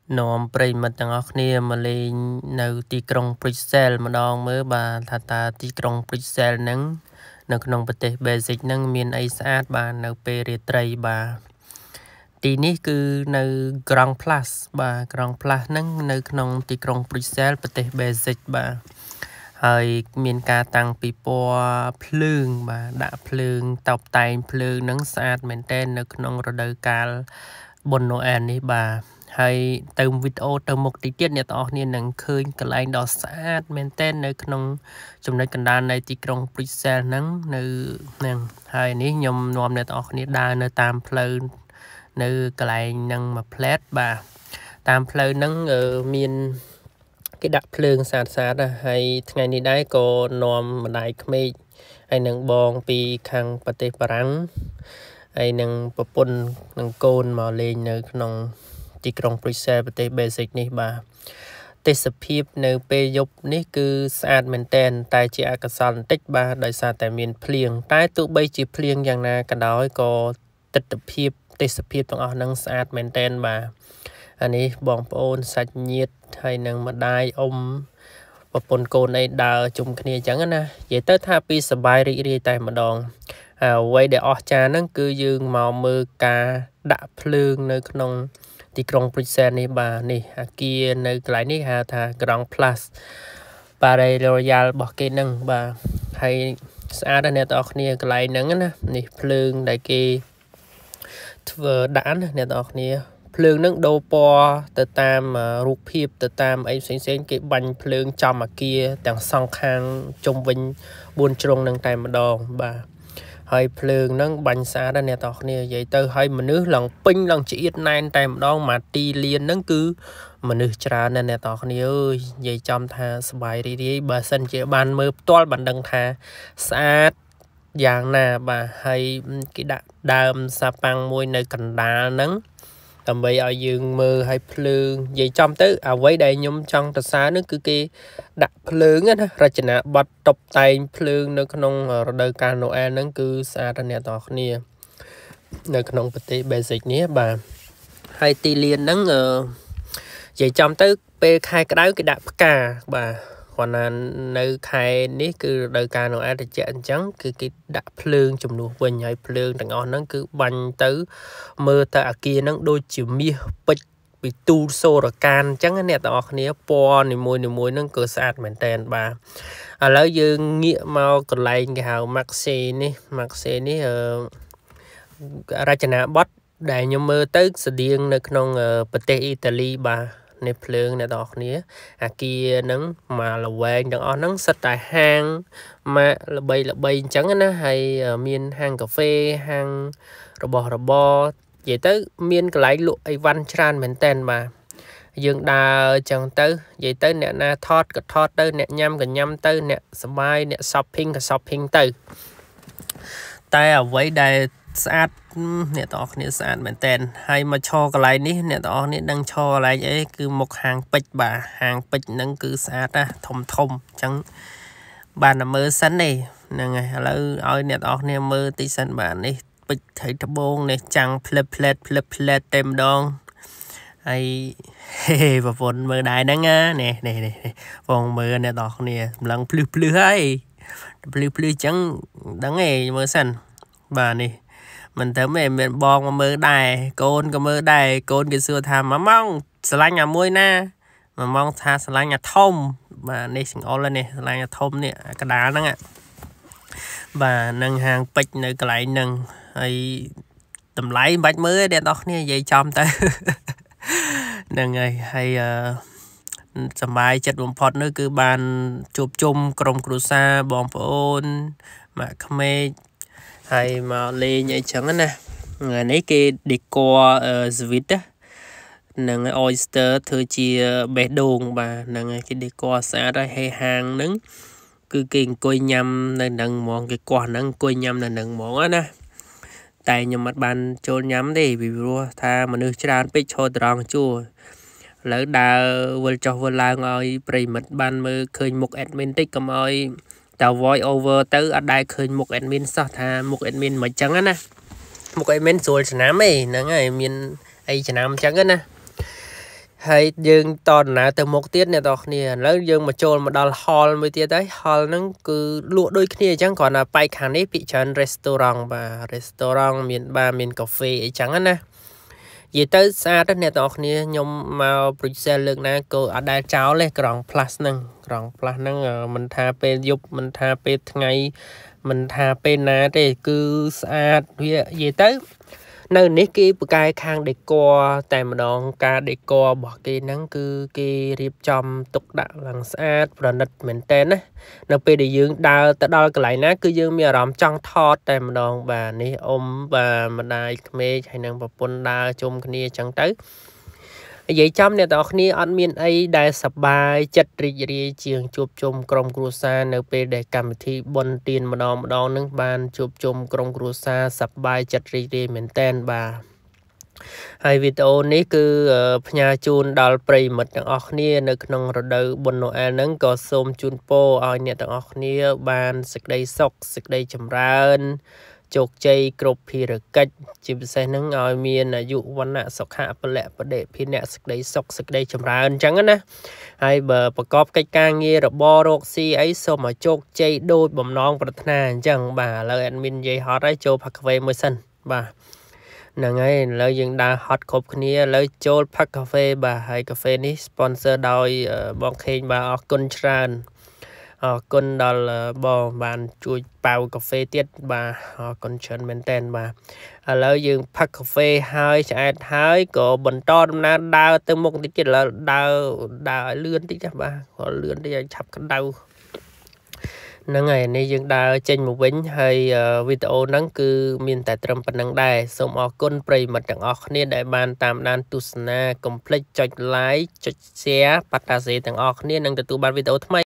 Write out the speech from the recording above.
Nôm prey mặt tăng óc nia mà lên nâu tì krong Brussels mà đong mới bà thà ta tì krong Brussels nâng nâng nông bát tê basic nâng miền ấy sát bà nâu pê rê trây bà tì ní cứ nâu Grand Plus bà Grand Plus nâng nâu nông tì krong Brussels bát tê basic bà hơi miền ca tăng pi po phường bà đã phường tọc tay phường nâng sát mền tên nâu nông rồi đờical bồn Noel ní bà hay từ video từ một tí tiết này tao nên nâng khơi cái line đó sát maintain nơi trong trong nơi cần đan này thì trong presale nắng nơi nâng hay ní nhom nôm này tao nên đa nơi tam pleu nơi cái line nâng mà plate bà tam pleu nâng ở miền cái đặc pleu sát sát hay ngày này đấy có nôm mà đại khmei hay nâng bong pi khang pate parang hay nâng popon nâng côn mà lên nơi trong tí krong Brussels bát tê basic ní bà tê sập hiệp nơi pê dục ní cứ sát maintain tại chỉ ác sản tích bà đại sa tại miền phlieng tại tụ bay chỉ phliengយ៉ាងណាក៏ដោយក៏ទិដ្ឋភាពទេសភាពទាំងអស់នឹងស្អាតមែនតែនបាទអានេះបងប្អូនសាច់ញាតិហើយនឹងម្ដាយអ៊ំប្រពន្ធកូនអីដើរជុំគ្នាអញ្ចឹងណានិយាយទៅថាពីសបាយរីករាយតែម្ដងអ្វីដែលអស្ចារ្យហ្នឹងគឺយើងមកមើលការដាក់ភ្លើងនៅក្នុងទីក្រុង Brussels នេះបាទនេះអាគារនៅកន្លែងនេះហៅថា Grand Place Palais Royal របស់គេហ្នឹងបាទហើយស្អាតណាស់អ្នកទាំងអស់គ្នាកន្លែងហ្នឹងណានេះភ្លើងដែលគេធ្វើដាក់ណាអ្នកទាំងអស់គ្នាភ្លើងហ្នឹងដូរពណ៌ទៅតាមរូបភាពទៅតាមអីផ្សេងៗគេបាញ់ភ្លើងចំអាគារទាំងសងខាងជុំវិញ4ជ្រុងហ្នឹងតែម្ដងបាទហើយភ្លើងហ្នឹងបាញ់ស្អាតណាស់អ្នកទាំងអស់គ្នានិយាយទៅហើយមនុស្សឡើងពេញឡើងឆ្អៀតណែនតែម្ដងមកទីលានហ្នឹងគឺមនុស្សច្រើនណាស់អ្នកទាំងអស់គ្នាអើយនិយាយចំថាសប្បាយរីករាយបើសិនជាបានមើលផ្ទាល់បានដឹងថាស្អាតយ៉ាងណាបាទហើយគេដាក់ដើមសាប៉ាំងមួយនៅកណ្ដាលហ្នឹងដើម្បីឲ្យយើងមើលឲ្យភ្លើងនិយាយចំទៅអ្វីដែលខ្ញុំចង់សរសើរនោះគឺគេដាក់ភ្លើងណារចនាប័ទ្មតុបតែងភ្លើងនៅក្នុងរដូវកាល Noel ហ្នឹងគឺស្អាតណាស់អ្នកទាំងអស់គ្នានៅក្នុងប្រទេស basic នេះបាទហើយទីលានហ្នឹងនិយាយចំទៅពេលខែក្តៅគេដាក់ផ្កាបាទគាត់ណានៅខែនេះគឺរដូវកាល Noel ត្រជាក់អញ្ចឹងគឺគេដាក់ភ្លើងជំនួសវិញហើយភ្លើងទាំងអស់ហ្នឹងគឺបាញ់ទៅមើលទៅអាគារហ្នឹងដូចជាមាសពេជ្រពីទូលសូរកានអញ្ចឹងអ្នកទាំងអស់គ្នាពណ៌នីមួយហ្នឹងគឺស្អាតមែនតែនបាទឥឡូវយើងងាកមកកន្លែងគេហៅ Maxi នេះរចនាប័ទ្មដែលខ្ញុំមើលទៅស្តៀងនៅក្នុងប្រទេសអ៊ីតាលីបាទនេះភ្លើងអ្នកទាំងអស់គ្នាអាគារហ្នឹងមកល្វែងទាំងអស់ហ្នឹងសិតតែហាងមកល្បីអញ្ចឹងណាហើយមានហាងកាហ្វេហាងរបស់របរនិយាយទៅមានកន្លែងលក់អីវ៉ាន់ច្រើនមែនតែនបាទយើងដើរអញ្ចឹងទៅនិយាយទៅអ្នកណាថតក៏ថតទៅអ្នកញ៉ាំក៏ញ៉ាំទៅអ្នកសប្បាយអ្នក shopping ក៏ shopping ទៅតែអ្វីដែលស្អាតអ្នកទាំងអស់គ្នាស្អាតមែនតែនហើយមកឈរកន្លែងនេះអ្នកទាំងអស់គ្នាដឹងឈរកន្លែងអីគឺមុខហាងពេជ្របាទហាងពេជ្រហ្នឹងគឺស្អាតណាស់ធំអញ្ចឹងបានតែមើលសិនទេហ្នឹងហើយឥឡូវឲ្យអ្នកទាំងអស់គ្នាមើលតិចសិនបាទនេះពេជ្រថៃត្បូងនេះចាំងផ្លេតតែម្ដងហើយប្រពន្ធមើលដែរហ្នឹងនេះបងមើលអ្នកទាំងអស់គ្នាម្លឹងភ្លឺហើយភ្លឺអញ្ចឹងដឹងទេមើលសិនបាទនេះមិនទៅមានបងមកមើលដែរកូនក៏មើលដែរកូនគេសួរថា1ម៉ោងស្រឡាញ់អាមួយណា1ម៉ោងថាស្រឡាញ់អាធំបាទនេះចង្អុលនេះស្រឡាញ់អាធំនេះកដាលហ្នឹងបាទនឹងហាងពេជ្រនៅកន្លែងហ្នឹងហើយតម្លៃមិនបាច់មើលទេអ្នកនរគ្នានិយាយចំទៅហ្នឹងហើយសប្បាយចិត្តបំផុតនោះគឺបានជួបជុំក្រុមគ្រួសារបងប្អូនម៉ាក់ក្មេកហើយមកលេងអីចឹងណាថ្ងៃនេះគេ decor sweet ហ្នឹង oyster ធ្វើជាបេះដូងបាទហ្នឹងហើយគេ decor ស្អាតហើយហាងហ្នឹងគឺគេអង្គុយញ៉ាំនៅហ្នឹងហ្មងគេកោះហ្នឹងអង្គុយញ៉ាំនៅហ្នឹងហ្មងណាតែខ្ញុំអត់បានចូលញ៉ាំទេពីព្រោះថាមនុស្សច្រើនពេកឈរត្រង់ជួរឥឡូវដើរវិលចុះវិលឡើងឲ្យប្រិមិត្តបានមើលឃើញមុខ admin តិចកុំឲ្យតែ voice over ទៅអត់ដែលឃើញមុខ admin សោះថាមុខ admin មិនចឹងណាមុខ admin ស្រួលឆ្នាំហ្នឹងហើយមានអីឆ្នាំចឹងណាហ hay dương toàn là từ một tiết này tọt nè lớn dương mà trôn mà đào hall mới tiết đấy hall nó cứ lụa đôi kia chẳng còn là bay khán ấy bị chọn restaurant miền cà phê ấy chẳng á vậy tới xa đó nè tọt nè nhom màu Brussels lượng nè cô ở đây cháo lên gòn plus nâng mình tha pe giúp mình tha pe ngày mình tha pe nè để cứ xa vậy tới nơi ní kia bữa cai khang để co tại mà đòn ca để co bỏ cái nắng cứ cái riệp trong tục đạo làng sát và nứt mình tên á nó pe để dương đào tại đào cái lại ná cứ dương mi rắm trong thọt tại mà đòn bà ní ôm và mà đài mê hay năng và pôn đa chung cái nia chẳng tới vậy trong này tao khi ăn miên ấy đại sập bài chật rì chieng chụp chungក្រុមគ្រួសារនៅពេលដែលកម្មវិធីបុណ្យទានម្ដងនឹងបានជួបជុំក្រុមគ្រួសារសប្បាយចិត្តរីករាយមែនតែនបាទហើយវីដេអូនេះគឺផ្ញើជូនដល់ប្រិយមិត្តទាំងអស់គ្នានៅក្នុងរដូវបុណ្យណូអែលហ្នឹងក៏សូមជូនពរឲ្យអ្នកទាំងអស់គ្នាបានសេចក្តីសុខសេចក្តីចម្រើនជោគជ័យគ្រប់ភារកិច្ចជាពិសេសហ្នឹងឲ្យមានអាយុវណ្ណៈសុខៈពលៈបដិភិអ្នកសេចក្តីសុខសេចក្តីចម្រើនអញ្ចឹងណាហើយបើប្រកបកិច្ចការងាររបររកស៊ីអីសូមឲ្យជោគជ័យដូចបំណងប្រាថ្នាអញ្ចឹងបាទឥឡូវ admin និយាយហត់ហើយចូលផាក់កាហ្វេមួយសិនបាទហ្នឹងហើយឥឡូវយើងដើរហត់គ្រប់គ្នាឥឡូវចូលផាក់កាហ្វេបាទហើយកាហ្វេនេះ sponsor ដោយបងខេងបាទអរគុណច្រើនអរគុណដល់បងបានជួយប៉ាវកាហ្វេទៀតបាទអរគុណច្រើនមែនតើបាទឥឡូវយើងផឹកកាហ្វេហើយឆ្អែតហើយក៏បន្តដំណើរដើរទៅមុខតិចទៀតឥឡូវដើរឲ្យលឿនតិចបាទក៏លឿនតិចឲ្យឆាប់ក្តៅហ្នឹងហើយនេះយើងដើរចេញមកវិញហើយវីដេអូហ្នឹងគឺមានតែត្រឹមប៉ុណ្្នឹងដែរសូមអរគុណប្រិយមិត្តទាំងអស់គ្នាដែលបានតាមដានទស្សនាកុំភ្លេចចុច like ចុច share ប៉ាតាសេទាំងអស់គ្នានឹងទទួលបានវីដេអូថ្មី